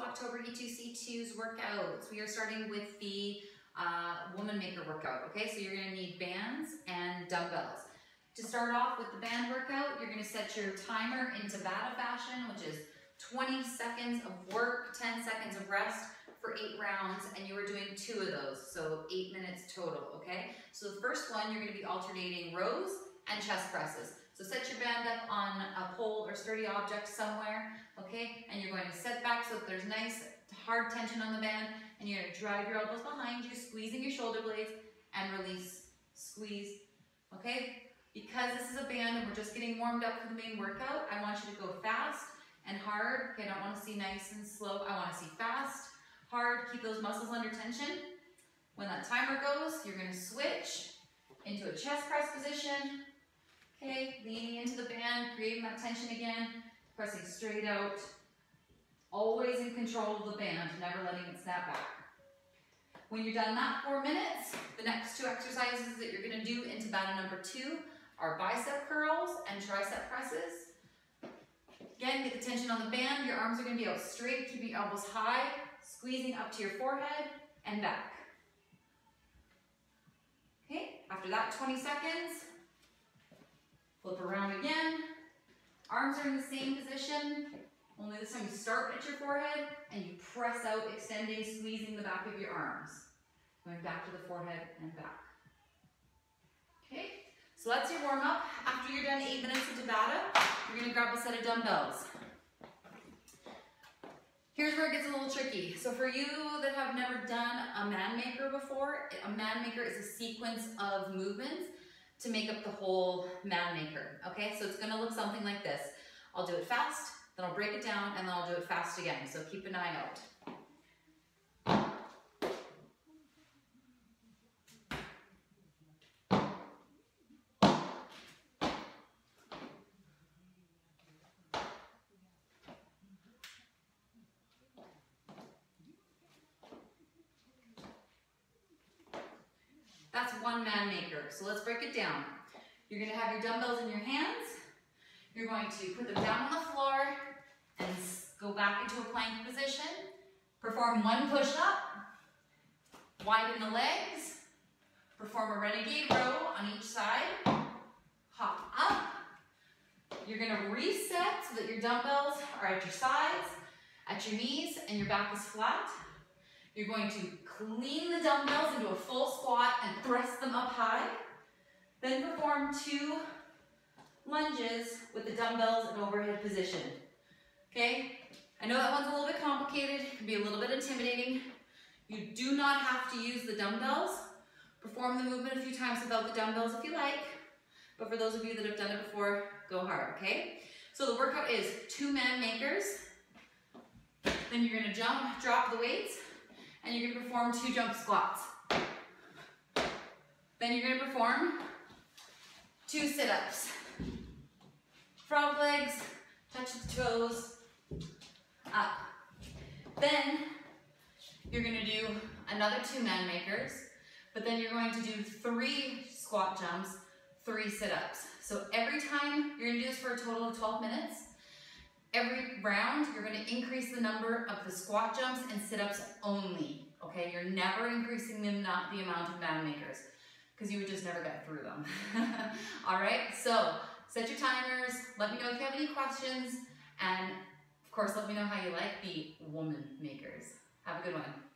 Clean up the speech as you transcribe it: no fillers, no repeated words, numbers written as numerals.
October E2C2's workouts. We are starting with the Woman Maker workout, okay? So you're gonna need bands and dumbbells. To start off with the band workout, you're gonna set your timer in Tabata fashion, which is 20 seconds of work, 10 seconds of rest for 8 rounds, and you are doing 2 of those, so 8 minutes total, okay? So the first one, you're gonna be alternating rows and chest presses. So set your band up on a pole or sturdy object somewhere, okay? And you're going to set back so that there's nice, hard tension on the band, and you're gonna drive your elbows behind you, squeezing your shoulder blades, and release, squeeze, okay? Because this is a band and we're just getting warmed up for the main workout, I want you to go fast and hard. Okay, I don't want to see nice and slow. I want to see fast, hard, keep those muscles under tension. When that timer goes, you're going to switch into a chest press position. Okay, leaning into the band, creating that tension again, pressing straight out. Always in control of the band, never letting it snap back. When you're done that 4 minutes, the next 2 exercises that you're going to do in Tabata number 2 are bicep curls and tricep presses. Again, get the tension on the band. Your arms are going to be out straight. Keep your elbows high, squeezing up to your forehead and back. Okay, after that 20 seconds, flip around again. Arms are in the same position, only this time you start at your forehead and you press out, extending, squeezing the back of your arms. Going back to the forehead and back. Okay, so that's your warm up. After you're done 8 minutes of Tabata, you're gonna grab a set of dumbbells. Here's where it gets a little tricky. So for you that have never done a man maker before, a man maker is a sequence of movements to make up the whole man maker, okay? So it's gonna look something like this. I'll do it fast, then I'll break it down, and then I'll do it fast again. So keep an eye out. That's one man maker. So let's break it down. You're gonna have your dumbbells in your hands. You're going to put them down on the floor and go back into a plank position. Perform 1 push-up. Widen the legs. Perform a renegade row on each side. Hop up. You're gonna reset so that your dumbbells are at your sides, at your knees, and your back is flat. You're going to clean the dumbbells into a full squat and thrust them up high. Then perform 2 lunges with the dumbbells in overhead position. Okay? I know that one's a little bit complicated. It can be a little bit intimidating. You do not have to use the dumbbells. Perform the movement a few times without the dumbbells if you like. But for those of you that have done it before, go hard, okay? So the workout is 2 man makers. Then you're gonna jump, drop the weights, and you're gonna perform 2 jump squats. Then you're gonna perform 2 sit-ups. Frog legs, touch the toes, up. Then you're gonna do another 2 man makers, but then you're going to do 3 squat jumps, 3 sit-ups. So every time, you're gonna do this for a total of 12 minutes. Every round, you're gonna increase the number of the squat jumps and sit-ups only, okay? You're never increasing the amount of man makers, because you would just never get through them. All right, so set your timers, let me know if you have any questions, and of course, let me know how you like the woman makers. Have a good one.